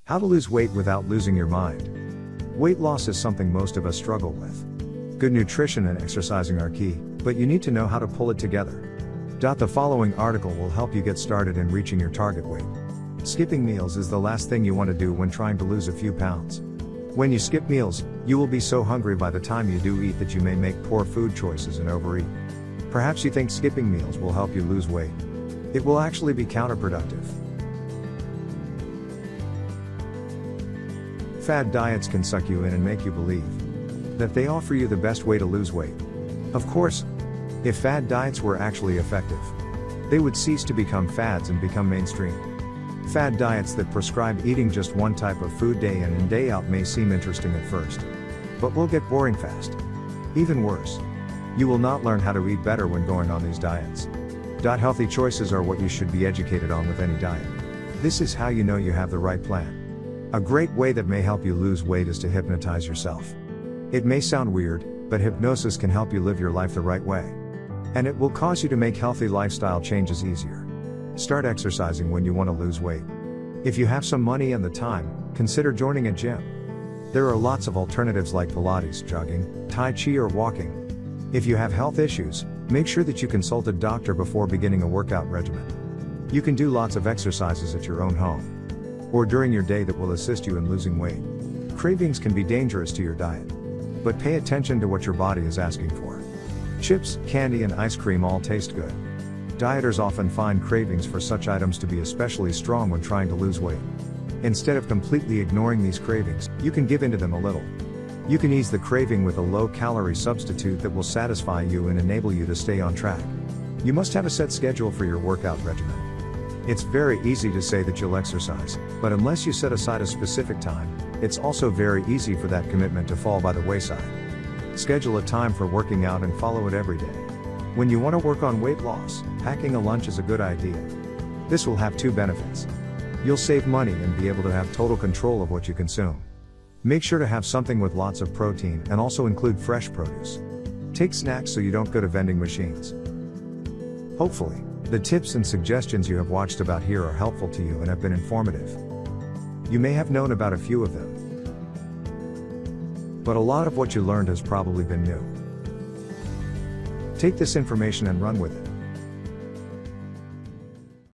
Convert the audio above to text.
How to lose weight without losing your mind. Weight loss is something most of us struggle with. Good nutrition and exercising are key, but you need to know how to pull it together. The following article will help you get started in reaching your target weight. Skipping meals is the last thing you want to do when trying to lose a few pounds. When you skip meals, you will be so hungry by the time you do eat that you may make poor food choices and overeat. Perhaps you think skipping meals will help you lose weight. It will actually be counterproductive. Fad diets can suck you in and make you believe that they offer you the best way to lose weight. Of course, if fad diets were actually effective, they would cease to become fads and become mainstream. Fad diets that prescribe eating just one type of food day in and day out may seem interesting at first, but will get boring fast. Even worse, you will not learn how to eat better when going on these diets. Healthy choices are what you should be educated on with any diet. This is how you know you have the right plan. A great way that may help you lose weight is to hypnotize yourself. It may sound weird, but hypnosis can help you live your life the right way. And it will cause you to make healthy lifestyle changes easier. Start exercising when you want to lose weight. If you have some money and the time, consider joining a gym. There are lots of alternatives like Pilates, jogging, Tai Chi or walking. If you have health issues, make sure that you consult a doctor before beginning a workout regimen. You can do lots of exercises at your own home or during your day that will assist you in losing weight. Cravings can be dangerous to your diet, but pay attention to what your body is asking for. Chips, candy and ice cream all taste good. Dieters often find cravings for such items to be especially strong when trying to lose weight. Instead of completely ignoring these cravings, you can give in to them a little. You can ease the craving with a low-calorie substitute that will satisfy you and enable you to stay on track. You must have a set schedule for your workout regimen. It's very easy to say that you'll exercise, but unless you set aside a specific time, it's also very easy for that commitment to fall by the wayside. Schedule a time for working out and follow it every day. When you want to work on weight loss, packing a lunch is a good idea. This will have two benefits. You'll save money and be able to have total control of what you consume. Make sure to have something with lots of protein and also include fresh produce. Take snacks so you don't go to vending machines. Hopefully, the tips and suggestions you have watched about here are helpful to you and have been informative. You may have known about a few of them, but a lot of what you learned has probably been new. Take this information and run with it.